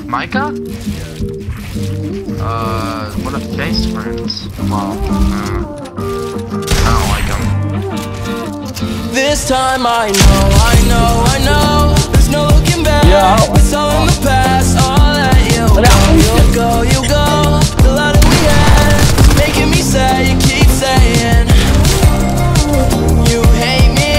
Micah? What if base friends? Well, I don't like them. This time I know there's no looking back. It's all in the past. All that you go. The lot that we had is making me sad. You keep saying you hate me.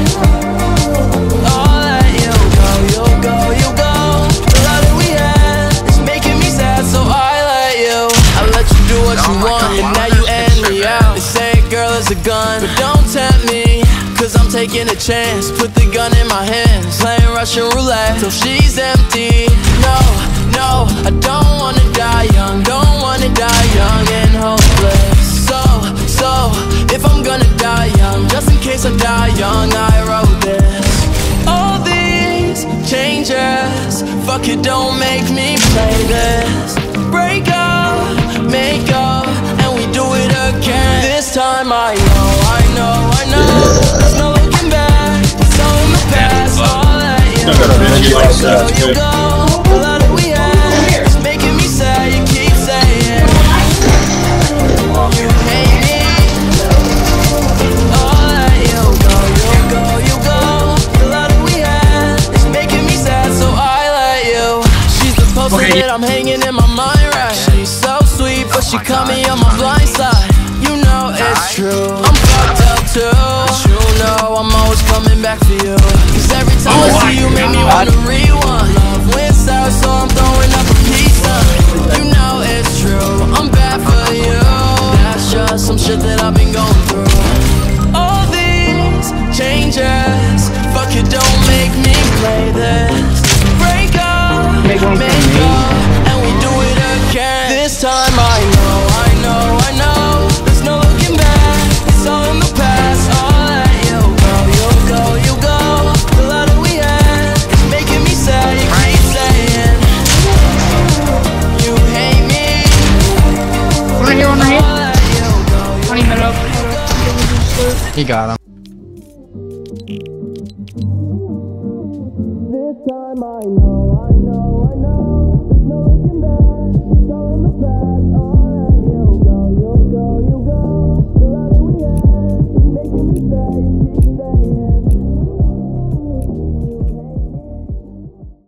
All that you go. The lot that we had is making me sad. So I let you do what you want, and now you end me out. They say girl is a gun, but don't tempt me, 'cause I'm taking a chance. Put the gun in my hands, playing Russian roulette till she's empty. No, I don't wanna die young. Don't wanna die young and hopeless. So, if I'm gonna die young, just in case I die young, I wrote this. All these changes, fuck it, don't make me play this. Break up, make up, and we do it again. This time I know there's no looking back. It's all in the past. All that you go. The lot that we had is making me sad. You keep saying you hate me. All that you go. The lot that we had is making me sad. So I let you. She's the poster that I'm hanging in my mind, right? She's so sweet, but she caught me on my blind side. You know it's true. I'm fucked up too. You know I'm always coming back for you, 'cause every time I see you make me wanna rewind. Love wins out, so I'm throwing up a peace sign. You know it's true, I'm bad for you. That's just some shit that I've been going through. All these changes, fuck it, don't make me play this. Break up, make up, and we do it again. This time I know there's no looking back. It's all in the past. All that you go. The lot that we had is making me sad. You keep saying you hate me. One here. All that you go. 20 minutes. He got him. This time I know there's no looking back.